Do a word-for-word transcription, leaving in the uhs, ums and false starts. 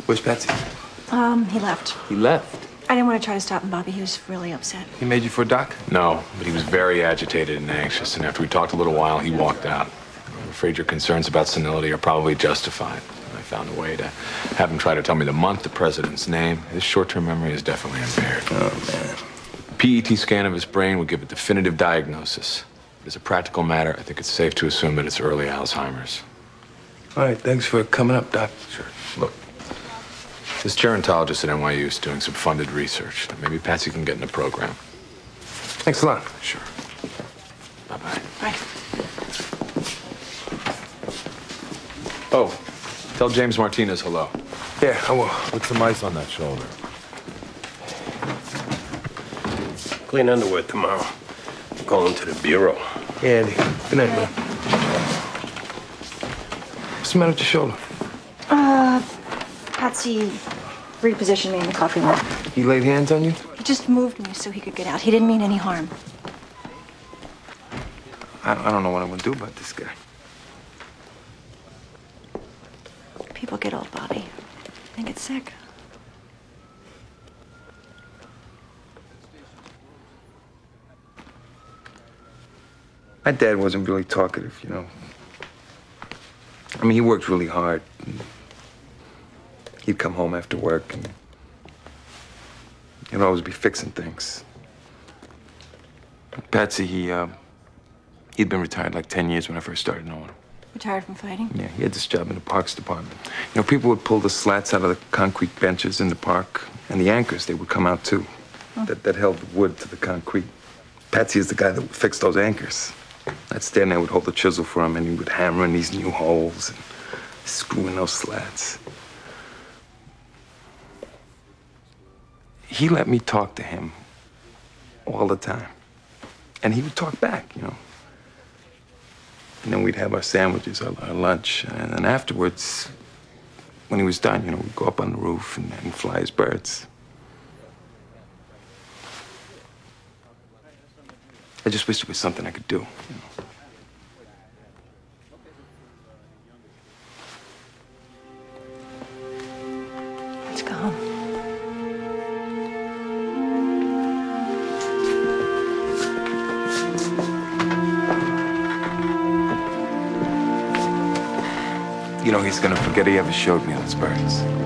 Where's Patsy? Um, he left. He left? I didn't want to try to stop him, Bobby. He was really upset. He made you for a doc? No, but he was very agitated and anxious, and after we talked a little while, he walked out. I'm afraid your concerns about senility are probably justified. I found a way to have him try to tell me the month, the president's name. His short-term memory is definitely impaired. Oh, man. A P E T scan of his brain would give a definitive diagnosis. As a practical matter, I think it's safe to assume that it's early Alzheimer's. All right, thanks for coming up, Doc. Sure. Look, this gerontologist at N Y U is doing some funded research. Maybe Patsy can get in the program. Thanks a lot. Sure. Bye-bye. Bye. Oh, tell James Martinez hello. Yeah, I will. Put some ice on that shoulder. Clean underwear tomorrow. I'm going to the bureau. Yeah, Andy. Good night, man. What's the matter with your shoulder? Uh, Patsy repositioned me in the coffee room. He laid hands on you? He just moved me so he could get out. He didn't mean any harm. I, I don't know what I'm gonna do about this guy. People get old, Bobby. They get sick. My dad wasn't really talkative, you know. I mean, he worked really hard. He'd come home after work and he'd always be fixing things. Patsy, he, uh, he'd been retired like ten years when I first started knowing him. Retired from fighting? Yeah, he had this job in the Parks Department. You know, people would pull the slats out of the concrete benches in the park, and the anchors, they would come out too. Oh. That, that held the wood to the concrete. Patsy is the guy that would fix those anchors. I'd stand there, would hold the chisel for him, and he would hammer in these new holes and screw in those slats. He let me talk to him all the time. And he would talk back, you know. And then we'd have our sandwiches, our, our lunch. And then afterwards, when he was done, you know, we'd go up on the roof and, and fly his birds. I just wish there was something I could do, you know. Let's go home. You know, he's gonna forget he ever showed me those birds.